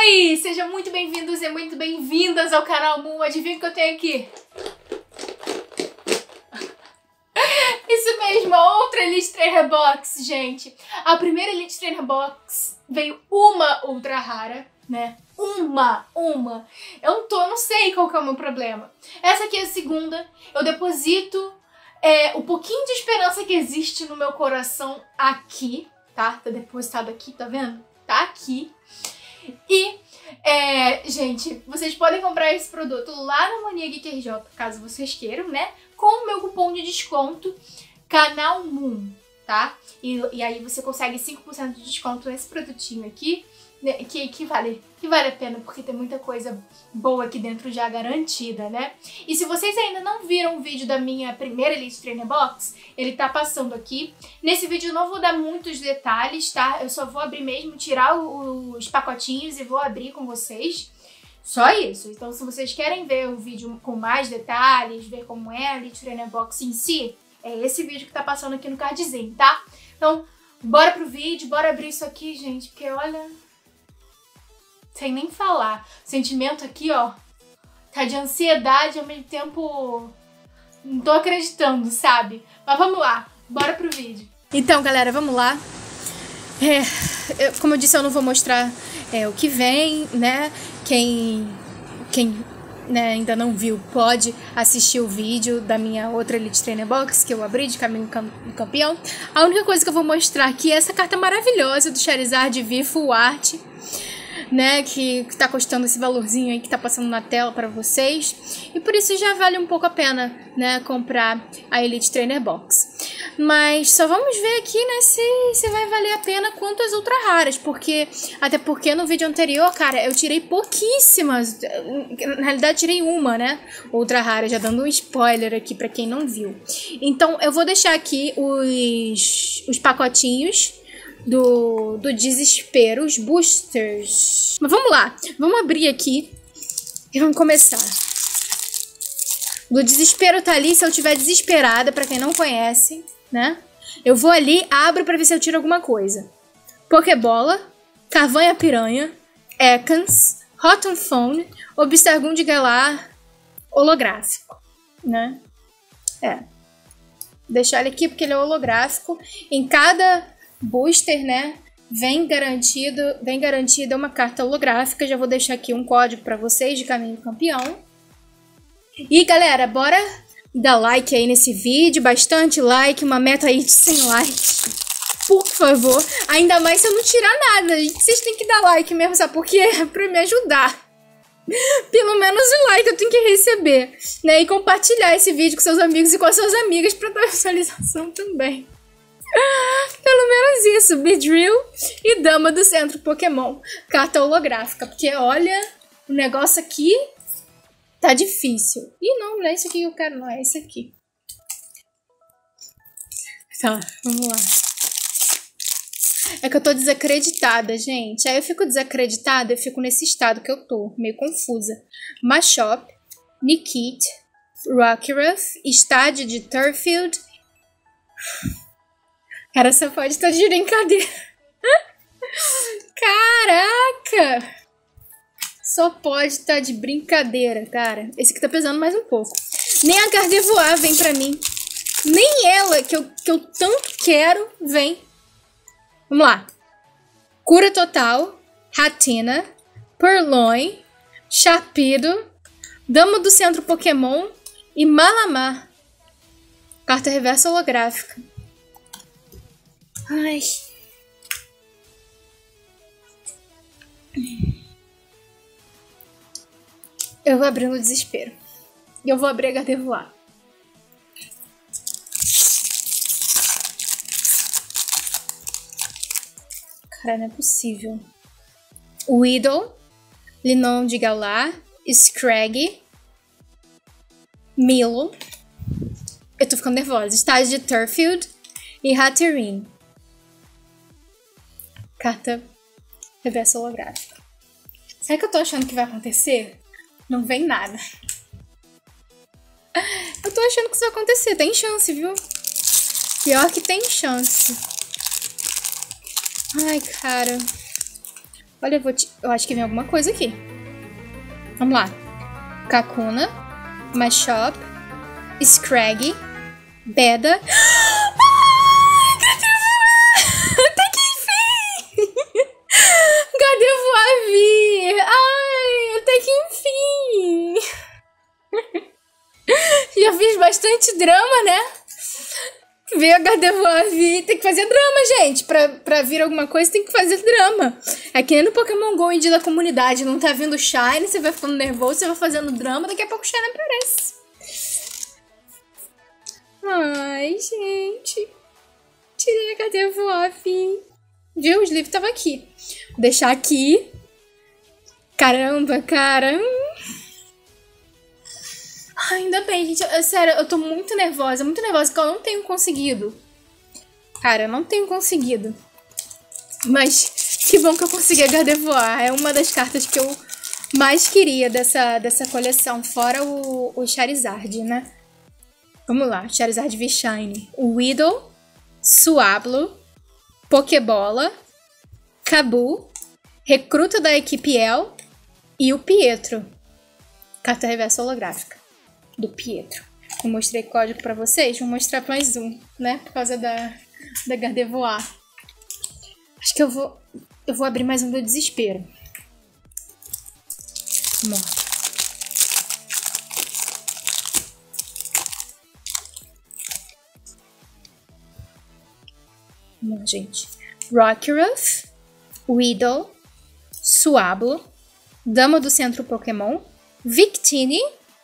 Oi! Sejam muito bem-vindos e muito bem-vindas ao canal Mu. Adivinha o que eu tenho aqui? Isso mesmo, outra Elite Trainer Box, gente. A primeira Elite Trainer Box veio uma ultra rara, né? Uma. Eu não sei qual que é o meu problema. Essa aqui é a segunda. Eu deposito o pouquinho de esperança que existe no meu coração aqui, tá? Tá depositado aqui, tá vendo? Tá aqui. E, gente, vocês podem comprar esse produto lá na Mania Geek RJ, caso vocês queiram, né? Com o meu cupom de desconto, Canal Moon, tá? E aí você consegue 5% de desconto nesse produtinho aqui, né? Que vale a pena, porque tem muita coisa boa aqui dentro já garantida, né? E se vocês ainda não viram o vídeo da minha primeira Elite Trainer Box, ele tá passando aqui. Nesse vídeo eu não vou dar muitos detalhes, tá? Eu só vou abrir mesmo, tirar os pacotinhos e vou abrir com vocês. Só isso. Então, se vocês querem ver o vídeo com mais detalhes, ver como é a Elite Trainer Box em si, é esse vídeo que tá passando aqui no cardzinho, tá? Então, bora pro vídeo, bora abrir isso aqui, gente, porque olha... Sem nem falar. O sentimento aqui, ó, tá de ansiedade, ao mesmo tempo não tô acreditando, sabe? Mas vamos lá, bora pro vídeo. Então, galera, vamos lá. Como eu disse, eu não vou mostrar o que vem, né? Quem né, ainda não viu, pode assistir o vídeo da minha outra Elite Trainer Box, que eu abri de Caminho do Campeão. A única coisa que eu vou mostrar aqui é essa carta maravilhosa do Charizard V Full Art, né, que tá custando esse valorzinho aí que tá passando na tela pra vocês, e por isso já vale um pouco a pena, né, comprar a Elite Trainer Box. Mas só vamos ver aqui, né, se vai valer a pena quanto as ultra raras, até porque no vídeo anterior, cara, eu tirei pouquíssimas, na realidade tirei uma, né, ultra rara, já dando um spoiler aqui pra quem não viu. Então eu vou deixar aqui os pacotinhos do desespero, os boosters. Mas vamos lá, vamos abrir aqui e vamos começar. Do desespero tá ali, se eu tiver desesperada, pra quem não conhece, né? Eu vou ali, abro pra ver se eu tiro alguma coisa. Pokébola, Cavanha Piranha, Ekans, Rotom Phone, Obstagoon de Galar, holográfico, né? Deixar ele aqui porque ele é holográfico. Em cada booster, né, vem garantida uma carta holográfica. Já vou deixar aqui um código pra vocês de Caminho do Campeão. E galera, bora dar like aí nesse vídeo, bastante like, uma meta aí de 100 likes, por favor. Ainda mais se eu não tirar nada, vocês têm que dar like mesmo, sabe? Porque é pra me ajudar. Pelo menos o like eu tenho que receber, né? E compartilhar esse vídeo com seus amigos e com as suas amigas pra dar visualização também. Pelo menos isso, Beedrill e Dama do Centro Pokémon, carta holográfica, porque olha, o negócio aqui tá difícil. Ih, não é isso aqui que eu quero, não, é isso aqui. Tá, vamos lá. É que eu tô desacreditada, gente. Aí eu fico desacreditada, eu fico nesse estado que eu tô, meio confusa. Machop, Nickit, Rockruff, estádio de Turffield. Cara, só pode estar de brincadeira. Caraca! Só pode estar de brincadeira, cara. Esse aqui tá pesando mais um pouco. Nem a Gardevoir vem pra mim. Nem ela, que eu tanto quero, vem. Vamos lá. Cura Total, Hatenna, Purloin, Sharpedo, Dama do Centro Pokémon e Malamar. Carta reversa holográfica. Ai. Eu vou abrir no desespero. E eu vou abrir a Gardevoir. Cara, não é possível. Weedle, Linon de Galar, Scraggy, Milo. Eu tô ficando nervosa. Estágio de Turffield e Hatterene. Carta reversa holográfica. Será que eu tô achando que vai acontecer? Não vem nada. Eu tô achando que isso vai acontecer. Tem chance, viu? Pior que tem chance. Ai, cara. Olha, eu acho que vem alguma coisa aqui. Vamos lá. Kakuna, Machop, Scraggy, Beda. Até que enfim! Gardevoir V! Ai, até que enfim! Já fiz bastante drama, né? Veio a Gardevoir V. Tem que fazer drama, gente. Pra vir alguma coisa, tem que fazer drama. É que nem no Pokémon GO, em dia da comunidade. Não tá vindo Shine, você vai ficando nervoso, você vai fazendo drama, daqui a pouco o Shine aparece. Ai, gente. Tirei a Gardevoir V. Viu? O Sleeve tava aqui. Vou deixar aqui. Caramba, cara. Ai, ainda bem, gente. Sério, eu tô muito nervosa porque eu não tenho conseguido. Cara, eu não tenho conseguido. Mas que bom que eu consegui a Gardevoir. É uma das cartas que eu mais queria dessa coleção. Fora o Charizard, né? Vamos lá. Charizard V-Shine. O Weedle, Swablu, Pokébola, Kabu, Recruta da equipe El e o Pietro. Carta reversa holográfica do Pietro. Eu mostrei código pra vocês, vou mostrar mais um, né? Por causa da Gardevoir. Acho que eu vou abrir mais um do desespero. Vamos lá. Vamos lá, gente. Rockruff, Weedle, Swablu, Dama do Centro Pokémon, Victini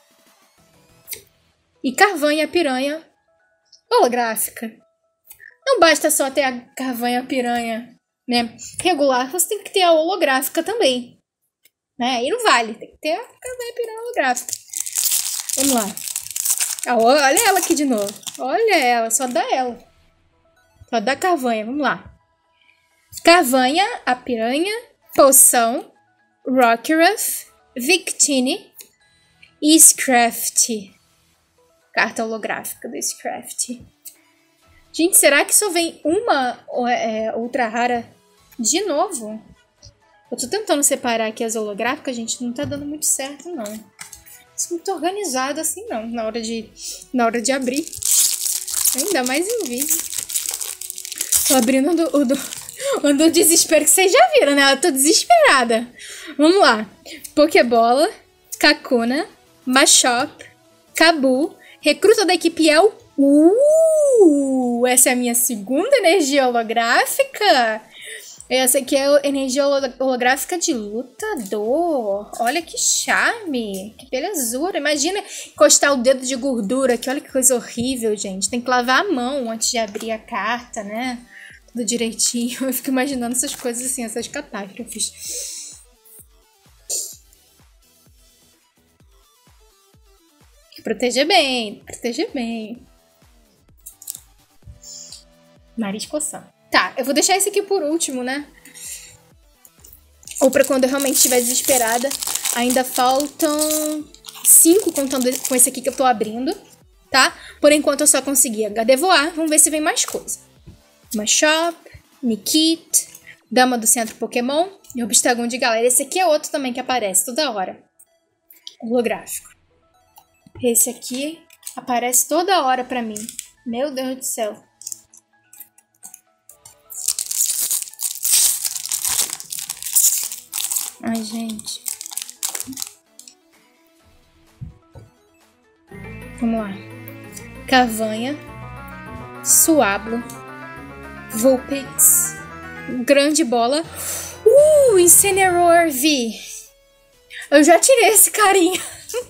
e Carvanha Piranha holográfica. Não basta só ter a Carvanha Piranha, né, regular, você tem que ter a holográfica também. Né? Aí não vale, tem que ter a Carvanha Piranha holográfica. Vamos lá. Olha ela aqui de novo. Olha ela, só dá ela. Só dá Carvanha, vamos lá. Carvanha, a Piranha, Poção, Rockruff, Victini e Scrafty. Carta holográfica do Scrafty. Gente, será que só vem uma ultra rara de novo? Eu tô tentando separar aqui as holográficas, gente, não tá dando muito certo, não. Isso muito organizado assim, não, na hora de abrir. Ainda mais em vídeo. Tô abrindo o do desespero, que vocês já viram, né? Eu tô desesperada. Vamos lá. Pokébola, Kakuna, Machop, Kabu, Recruta da equipe El. Essa é a minha segunda energia holográfica. Essa aqui é a energia holográfica de lutador. Olha que charme, que belezura. Imagina encostar o dedo de gordura aqui. Olha que coisa horrível, gente. Tem que lavar a mão antes de abrir a carta, né? Tudo direitinho. Eu fico imaginando essas coisas assim, essas catástrofes. Proteger bem, proteger bem. Nariz coçando. Tá, eu vou deixar esse aqui por último, né? Ou pra quando eu realmente estiver desesperada. Ainda faltam 5 contando com esse aqui que eu tô abrindo, tá? Por enquanto eu só consegui a Gardevoir. Vamos ver se vem mais coisa. Machop, Nikit, Dama do Centro Pokémon e Obstagoon de Galera. Esse aqui é outro também que aparece toda hora. Holográfico. Esse aqui aparece toda hora pra mim. Meu Deus do céu. Ai, gente. Vamos lá. Carvanha, Swablu, Vulpix, Grande Bola. Incineroar V. Eu já tirei esse carinha.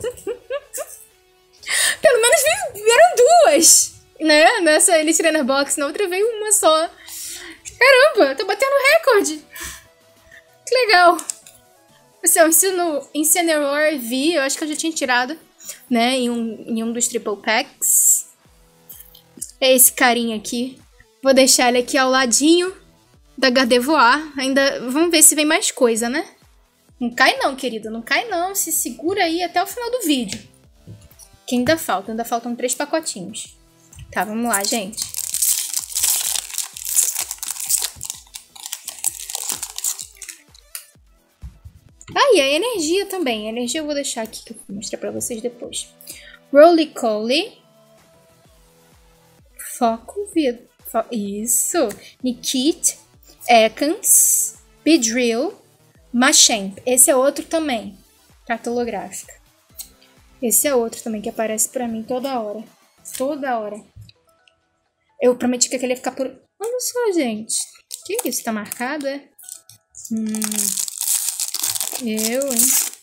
Pelo menos vieram duas, né? Nessa Elite Trainer Box, na outra veio uma só. Caramba, tô batendo recorde. Que legal. Esse é o Incineroar V, eu acho que eu já tinha tirado, né? Em um dos Triple Packs. É esse carinha aqui. Vou deixar ele aqui ao ladinho da Gardevoir. Ainda vamos ver se vem mais coisa, né? Não cai não, querido. Não cai não. Se segura aí até o final do vídeo. Que ainda faltam 3 pacotinhos. Tá, vamos lá, gente. Ah, e a energia também. A energia eu vou deixar aqui, que eu vou mostrar pra vocês depois. Roly-Poly. Foco, isso. Nikit. Ekans. Beedrill. Machamp. Esse é outro também. Carta holográfica. Esse é outro também que aparece pra mim toda hora. Toda hora. Eu prometi que aquele ia ficar por... Olha só, gente. Que isso? Tá marcado, é? Hein?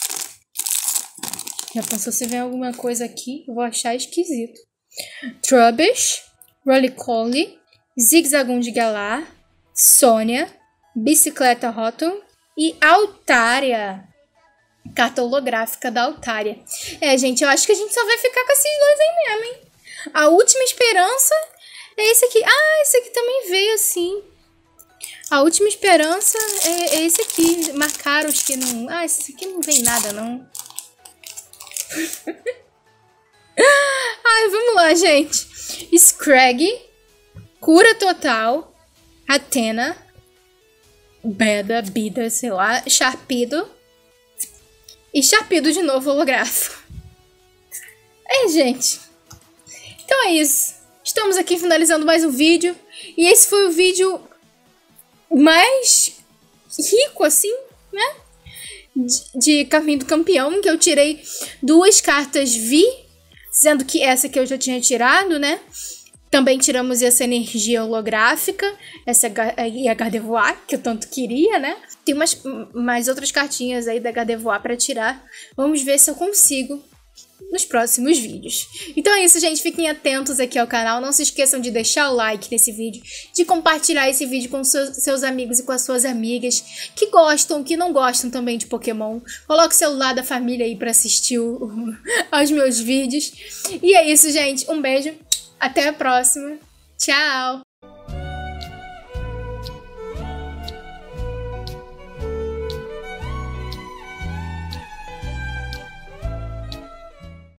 Já pensou se vem alguma coisa aqui? Eu vou achar esquisito. Trubbish, Roly-Poly, Zigzagoon de Galar, Sônia, Bicicleta Rotom e Altaria. Carta holográfica da Altaria. É, gente, eu acho que a gente só vai ficar com esses dois aí mesmo, hein? A última esperança é esse aqui. Ah, esse aqui também veio assim. A última esperança é esse aqui. Marcaram os que não... Ah, esse aqui não vem nada, não. Ai, vamos lá, gente. Scraggy, Cura Total, Athena, Bida, sei lá, Sharpedo e Sharpedo de novo holográfico. É, gente. Então é isso. Estamos aqui finalizando mais um vídeo. E esse foi o vídeo mais rico, assim, né? De Caminho do Campeão, que eu tirei 2 cartas V, sendo que essa que eu já tinha tirado, né? Também tiramos essa energia holográfica, essa e a Gardevoir, que eu tanto queria, né? Tem mais outras cartinhas aí da Gardevoir pra tirar. Vamos ver se eu consigo nos próximos vídeos. Então é isso, gente. Fiquem atentos aqui ao canal. Não se esqueçam de deixar o like nesse vídeo, de compartilhar esse vídeo com seus amigos e com as suas amigas que gostam, que não gostam também de Pokémon. Coloque o celular da família aí pra assistir aos meus vídeos. E é isso, gente. Um beijo. Até a próxima. Tchau!